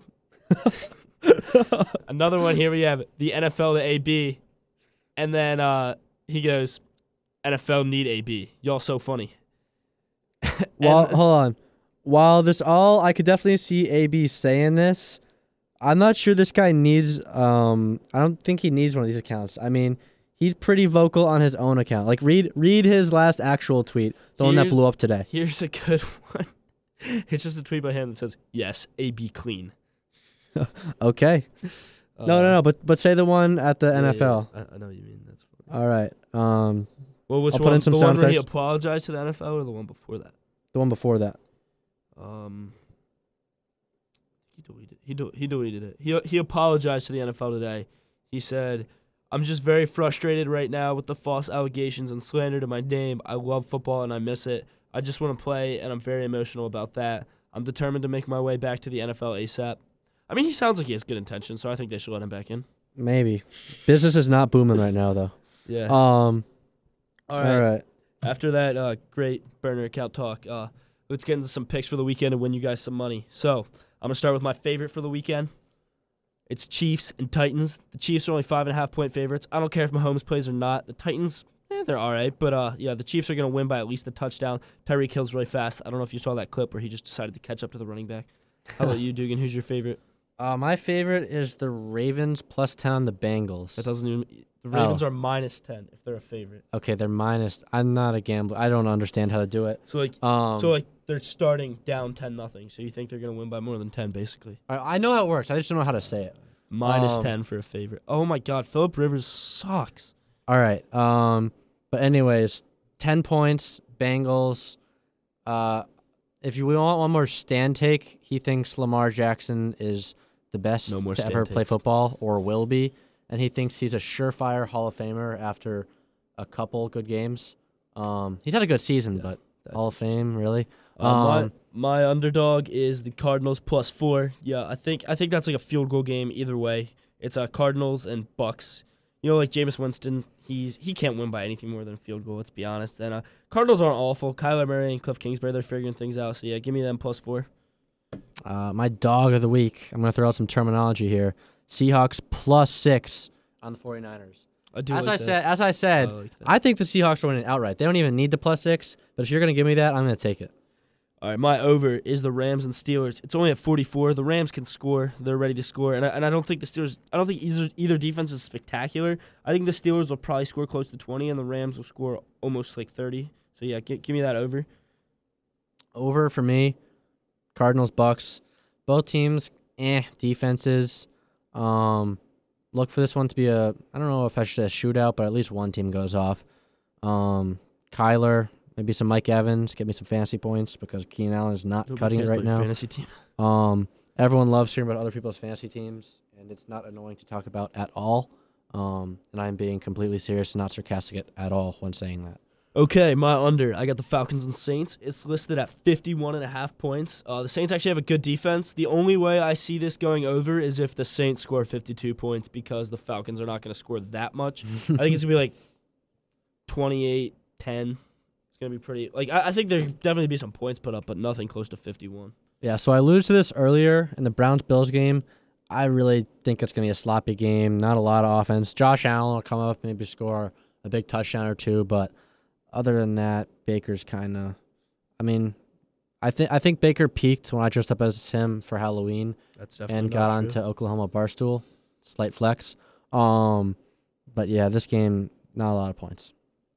Another one here we have the N F L to A B, and then uh, he goes, N F L need A B. Y'all so funny. While, hold on. While this all, I could definitely see A B saying this. I'm not sure this guy needs. Um, I don't think he needs one of these accounts. I mean, he's pretty vocal on his own account. Like read read his last actual tweet, the one that blew up today. Here's a good one. It's just a tweet by him that says, "Yes, A B clean." Okay. Uh, no, no, no. But but say the one at the yeah, N F L. yeah, I, I know what you mean. That's funny. All right. Um, Well, which I'll one? put in some the sound one where he effects. apologized to the N F L, or the one before that? the one before that. Um, he deleted. He de- he deleted it. He he apologized to the N F L today. He said, "I'm just very frustrated right now with the false allegations and slander to my name. I love football and I miss it. I just want to play, and I'm very emotional about that. I'm determined to make my way back to the N F L ASAP." I mean, he sounds like he has good intentions, so I think they should let him back in. Maybe. Business is not booming right now, though. Yeah. Um. all right. All right. After that uh, great burner account talk, uh, let's get into some picks for the weekend and win you guys some money. So I'm gonna start with my favorite for the weekend. It's Chiefs and Titans. The Chiefs are only five and a half point favorites. I don't care if Mahomes plays or not. The Titans, eh, they're all right, but uh, yeah, the Chiefs are gonna win by at least a touchdown. Tyreek Hill's really fast. I don't know if you saw that clip where he just decided to catch up to the running back. How about you, Dugan? Who's your favorite? Uh, my favorite is the Ravens plus ten on the Bengals. That doesn't even. The Ravens Oh. are minus ten if they're a favorite. Okay, they're minus. I'm not a gambler. I don't understand how to do it. So like, Um, so like they're starting down ten nothing. So you think they're gonna win by more than ten, basically. I, I know how it works. I just don't know how to say it. Minus Um, ten for a favorite. Oh my God, Phillip Rivers sucks. All right. Um, but anyways, ten points. Bengals. Uh, if you want one more stand take, he thinks Lamar Jackson is the best No more to stand ever play takes. football or will be, and he thinks he's a surefire Hall of Famer after a couple good games. Um, he's had a good season, Yeah, but That's Hall of interesting. Fame, really? Uh, Um, my my underdog is the Cardinals plus four. Yeah, I think I think that's like a field goal game either way. It's uh, Cardinals and Bucks. You know, like Jameis Winston, he's he can't win by anything more than a field goal. Let's be honest. And uh, Cardinals aren't awful. Kyler Murray and Cliff Kingsbury, they're figuring things out. So yeah, give me them plus four. Uh, my dog of the week, I'm going to throw out some terminology here. Seahawks plus six on the 49ers. I do. As like I that. said, as I said, I like that. I think the Seahawks are winning outright. They don't even need the plus six, but if you're going to give me that, I'm going to take it. All right, my over is the Rams and Steelers. It's only at forty-four. The Rams can score. They're ready to score. And I, and I don't think the Steelers – I don't think either, either defense is spectacular. I think the Steelers will probably score close to twenty, and the Rams will score almost like thirty. So, yeah, give, give me that over. Over for me, Cardinals, Bucks. Both teams, eh, defenses. Um, look for this one to be a – I don't know if I should say a shootout, but at least one team goes off. Um, Kyler – maybe some Mike Evans, get me some fantasy points because Keenan Allen is not Nobody cutting it cares right about your now. Fantasy team. Um, everyone loves hearing about other people's fantasy teams, and it's not annoying to talk about at all. Um, and I'm being completely serious and not sarcastic at all when saying that. Okay, my under. I got the Falcons and Saints. It's listed at fifty-one and a half points. Uh, the Saints actually have a good defense. The only way I see this going over is if the Saints score fifty-two points because the Falcons are not going to score that much. I think it's going to be like twenty-eight ten. It's going to be pretty – like, I, I think there'll definitely be some points put up, but nothing close to fifty-one. Yeah, so I alluded to this earlier in the Browns-Bills game. I really think it's going to be a sloppy game, not a lot of offense. Josh Allen will come up, maybe score a big touchdown or two, but other than that, Baker's kind of – I mean, I think I think Baker peaked when I dressed up as him for Halloween That's definitely and not got true. onto Oklahoma Barstool, slight flex. Um, but, yeah, this game, not a lot of points.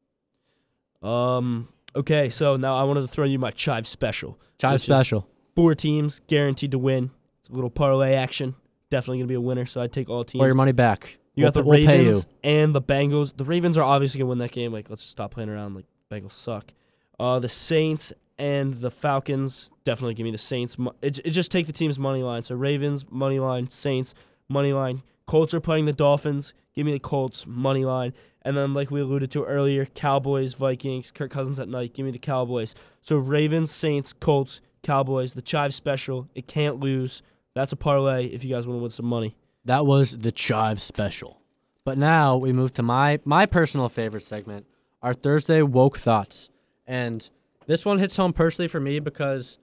Um. Okay, so now I wanted to throw you my Chives Special. Chives which is Special. Four teams guaranteed to win. It's a little parlay action. Definitely going to be a winner, so I'd take all teams. Or your money back. You got we'll, the we'll pay you. Ravens and the Bengals. The Ravens are obviously going to win that game. Like, let's just stop playing around. Like, Bengals suck. Uh, the Saints and the Falcons, definitely give me the Saints. Mo- It, it just take the team's money line. So Ravens, money line. Saints, money line. Colts are playing the Dolphins. Give me the Colts, money line. And then, like we alluded to earlier, Cowboys, Vikings, Kirk Cousins at night. Give me the Cowboys. So Ravens, Saints, Colts, Cowboys, the Chives Special. It can't lose. That's a parlay if you guys want to win some money. That was the Chives Special. But now we move to my my personal favorite segment, our Thursday Woke Thoughts. And this one hits home personally for me because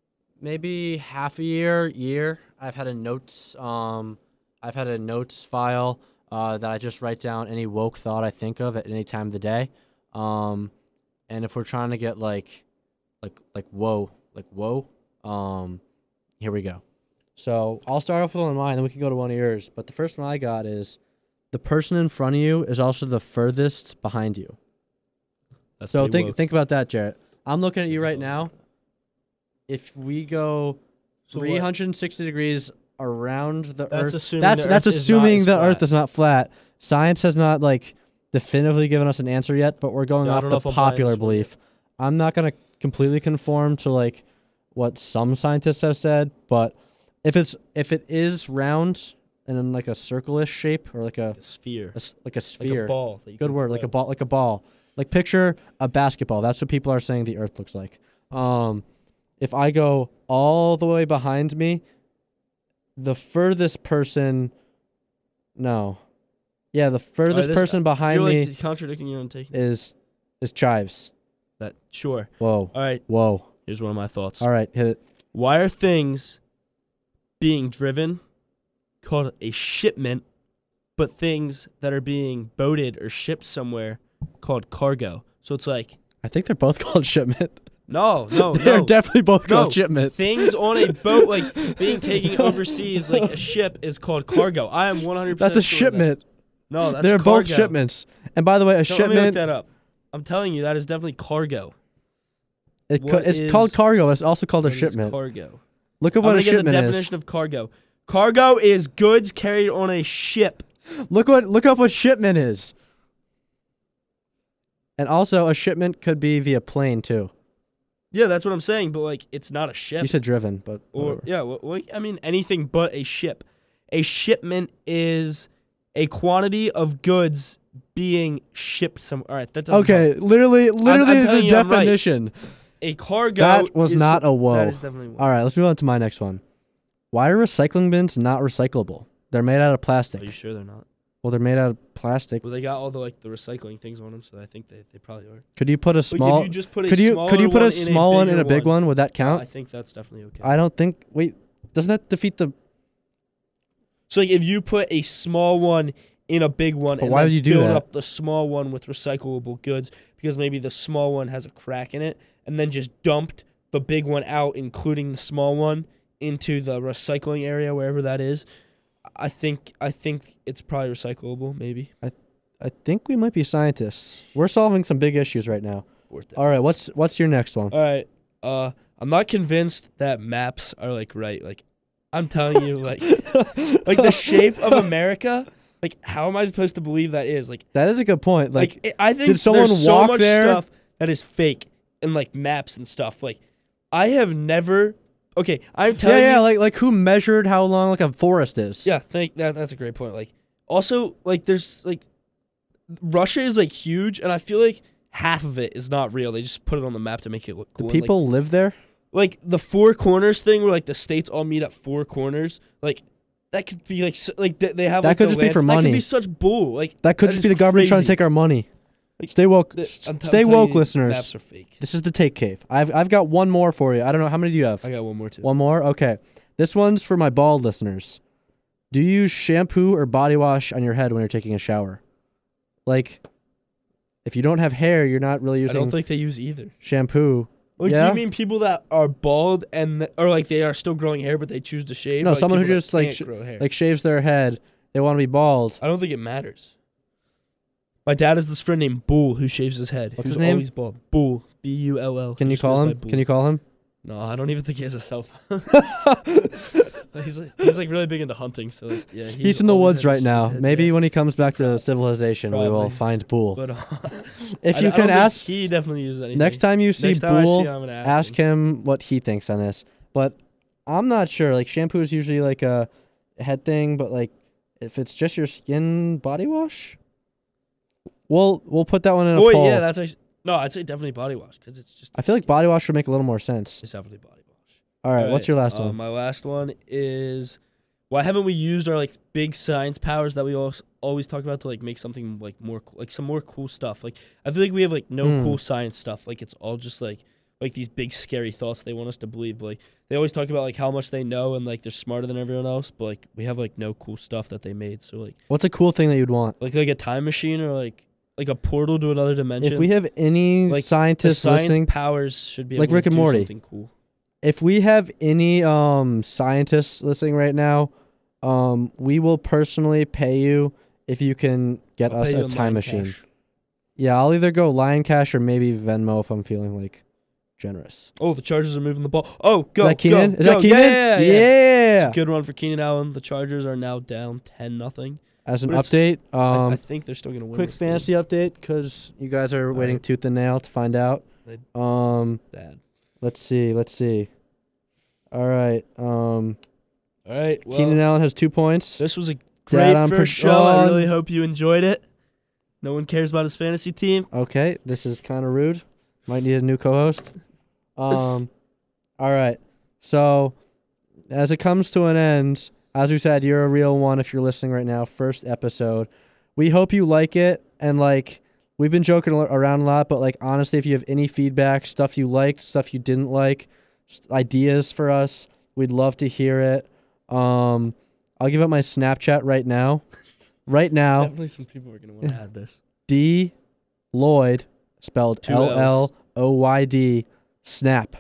maybe half a year, year, I've had a notes um I've had a notes file uh, that I just write down any woke thought I think of at any time of the day. Um, and if we're trying to get like like like whoa, like whoa, um, here we go. So I'll start off with one of mine, then we can go to one of yours. But the first one I got is the person in front of you is also the furthest behind you. That's So pretty think woke. think about that, Jarrett. I'm looking at you right now. If we go So what? three hundred sixty degrees around the That's Earth, assuming that's the that's Earth is not assuming as the flat. Earth is not flat. Science has not like definitively given us an answer yet, but we're going Yeah, I off don't know the if I'm buying popular this one. belief. I'm not going to completely conform to like what some scientists have said, but if it's if it is round and in like a circle-ish shape or like a, a sphere. a s- like a Like sphere, a ball. That you good can word, like a throw. ball, like a ball. Like picture a basketball. That's what people are saying the Earth looks like. Um, if I go all the way behind me, the furthest person, no, yeah, the furthest this- person behind You're me like contradicting your own take. is is Chives. That sure. Whoa, All right. whoa. Here's one of my thoughts. All right, hit it. Why are things being driven called a shipment, but things that are being boated or shipped somewhere called cargo? So it's like, I think they're both called shipment. no, no, they're no. definitely both No. called shipment. Things on a boat, like being taken overseas, like a ship, is called cargo. I am one hundred percent That's a sure of that. shipment. No, that's They're cargo. both shipments. And by the way, a Don't let me look shipment, that up. I'm telling you, that is definitely cargo. it co- What it's is- called cargo. It's also called a What is shipment. cargo. Look at I'm what gonna a give the shipment definition is. of cargo. Cargo is goods carried on a ship. Look what look up what shipment is. And also, a shipment could be via plane too. Yeah, that's what I'm saying. But like, it's not a ship. You said driven, but or whatever. yeah, well, well, I mean anything but a ship. A shipment is a quantity of goods being shipped somewhere. All right, that doesn't. Okay, help. literally, literally I'm telling the you I'm right. definition. A cargo. That was is, not a whoa. That is definitely one. All right, let's move on to my next one. Why are recycling bins not recyclable? They're made out of plastic. Are you sure they're not? Well, they're made out of plastic. Well, they got all the like the recycling things on them, so I think they, they probably are. Could you put a small? Like if you just put a could you could you put one a small in a one in a big one, one? Would that uh, count? I think that's definitely okay. I don't think. Wait, doesn't that defeat the? So like if you put a small one in a big one, But and why then would you do fill that? up the small one with recyclable goods, because maybe the small one has a crack in it, and then just dumped the big one out, including the small one, into the recycling area wherever that is. I think I think it's probably recyclable, maybe. I think we might be scientists. We're solving some big issues right now. All right, what's what's your next one? All right. Uh, I'm not convinced that maps are like right. Like, I'm telling you, like, like the shape of America. Like, how am I supposed to believe that is? Like, That is a good point. Like, like it, I think did someone there's so walk much there? stuff that is fake and like maps and stuff. Like, I have never. Okay, I'm yeah, telling yeah, you. like like who measured how long like a forest is? Yeah, think that that's a great point. Like, also, like, there's like, Russia is like huge, and I feel like half of it is not real. They just put it on the map to make it look Do cool. And, people live there? like, like the four corners thing, where like the states all meet at four corners, like. That could be like so, like they, they have. That like, could the just be land- for That money. could be such bull. Like That could that just is be the government trying to crazy. take our money. Like, Stay woke. The, s- I'm t- stay I'm telling woke, you, listeners. Maps are fake. This is the take cave. I've I've got one more for you. I don't know how many do you have. I got one more too. One more. Okay. This one's for my bald listeners. Do you use shampoo or body wash on your head when you're taking a shower? Like, if you don't have hair, you're not really I using don't think they use either. shampoo. Like, yeah? do you mean people that are bald and th- or like they are still growing hair but they choose to shave? No, or, like, someone who people that just like can't sh- grow hair? like shaves their head. They want to be bald. I don't think it matters. My dad has this friend named Bull who shaves his head. What's who's his name? Always bald. Bull. B U L L. Can He you just call goes him? by Can you Bull. call him? No, I don't even think he has a cell phone. he's like, he's like really big into hunting, so like, yeah. He's in the always woods has right his now. head Maybe there. when he comes back to Probably. civilization, we will Probably. find Bool. But, uh, If I- you I can don't think ask, he definitely uses anything. next time you see Next time I see Bool, him, I'm gonna ask, ask him what he thinks on this. But I'm not sure. Like, shampoo is usually like a head thing, but like if it's just your skin, body wash, we'll we'll put that one in a Boy, poll. yeah, that's actually no. I'd say definitely body wash because it's just. I feel like body wash would make a little more sense. It's definitely body wash. All right, what's your last uh, one? My last one is why haven't we used our like big science powers that we always always talk about to like make something like more co- like some more cool stuff? Like I feel like we have like no Mm. cool science stuff. Like it's all just like like these big scary thoughts they want us to believe. But, like they always talk about like how much they know and like they're smarter than everyone else. But like we have like no cool stuff that they made. So like What's a cool thing that you'd want? like like a time machine or like like a portal to another dimension. If we have any Like, the scientists science listening, powers should be like able Rick to and do Morty. something cool. if we have any um scientists listening right now, um we will personally pay you if you can get I'll us pay you a in time Lion machine. Cash. Yeah, I'll either go Lion Cash or maybe Venmo if I'm feeling like generous. Oh, the Chargers are moving the ball. Oh, go, Is that Keenan? go, Is go. that Keenan? Yeah, yeah, yeah. Yeah. It's a good run for Keenan Allen. The Chargers are now down ten nothing. As an But it's- update, I, um I think they're still going to win quick this game. fantasy update because you guys are waiting Alright. tooth and nail to find out. They- Um It's bad. let's see, let's see. All right. Um All right, well, Keenan Allen has two points. this was a great on first pro- show. I on- really hope you enjoyed it. No one cares about his fantasy team. Okay, this is kind of rude. Might need a new co-host. Um, all right. So, as it comes to an end, as we said, you're a real one if you're listening right now. First episode. We hope you like it, and like we've been joking al- around a lot, but like honestly, if you have any feedback, stuff you liked, stuff you didn't like, s- ideas for us, we'd love to hear it. Um, I'll give up my Snapchat right now. Right now. Definitely some people are going to want to add this. D Lloyd, spelled Two L L's. L O Y D, snap.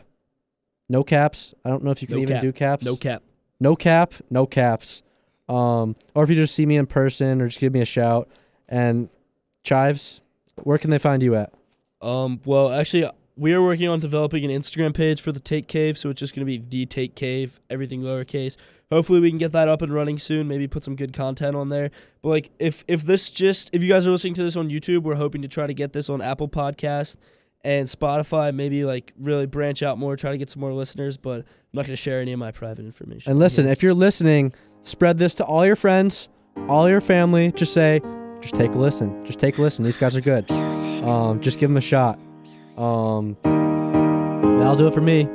No caps. I don't know if you can No even cap. do caps. No cap. No cap, no caps. Um, or if you just see me in person or just give me a shout. And Chives, where can they find you at? Um, well, actually, we are working on developing an Instagram page for the Take Cave, so it's just going to be the Take Cave, everything lowercase. Hopefully we can get that up and running soon, maybe put some good content on there. But, like, if, if this just, if you guys are listening to this on YouTube, we're hoping to try to get this on Apple Podcasts and Spotify, maybe, like, really branch out more, try to get some more listeners, but I'm not going to share any of my private information. And listen, if you're listening, spread this to all your friends, all your family. Just say, just take a listen. Just take a listen. These guys are good. Um, just give them a shot. Um, that'll do it for me.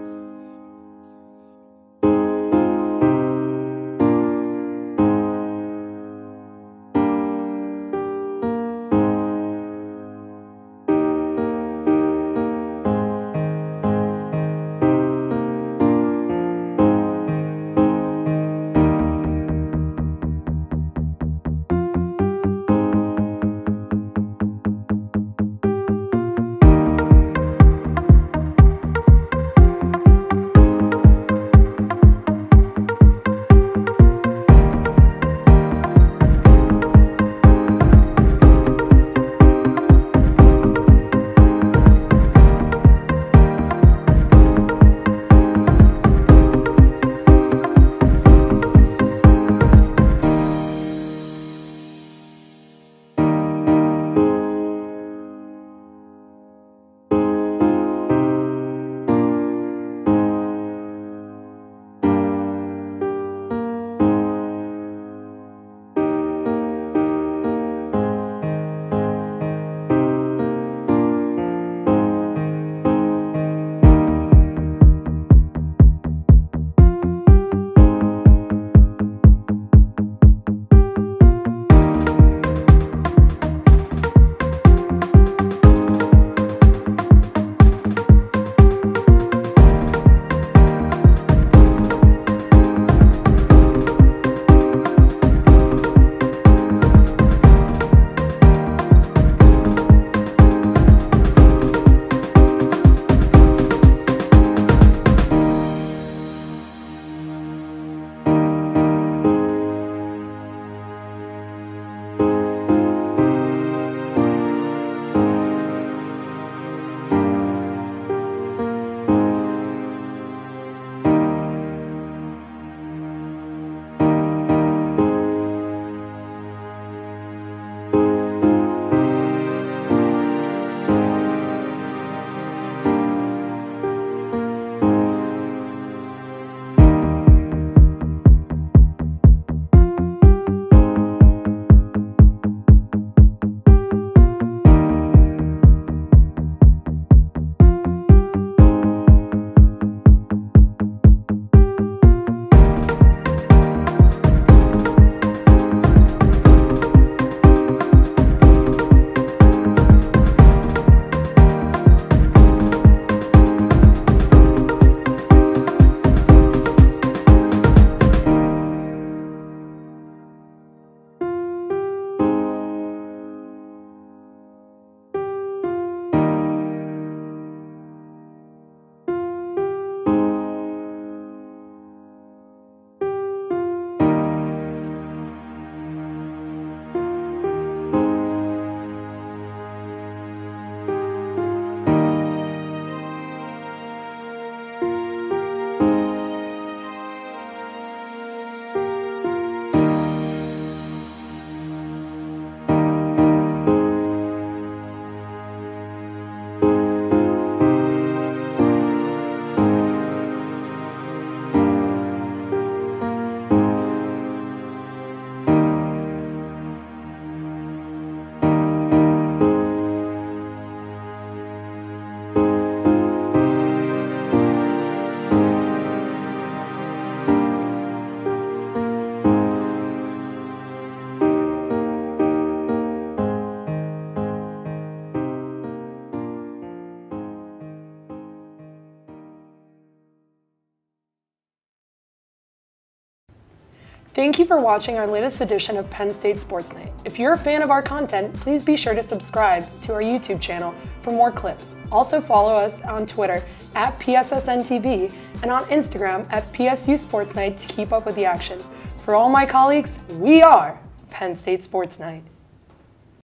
Thank you for watching our latest edition of Penn State Sports Night. If you're a fan of our content, please be sure to subscribe to our YouTube channel for more clips. Also follow us on Twitter at P S S N T V and on Instagram at P S U Sports Night to keep up with the action. For all my colleagues, we are Penn State Sports Night.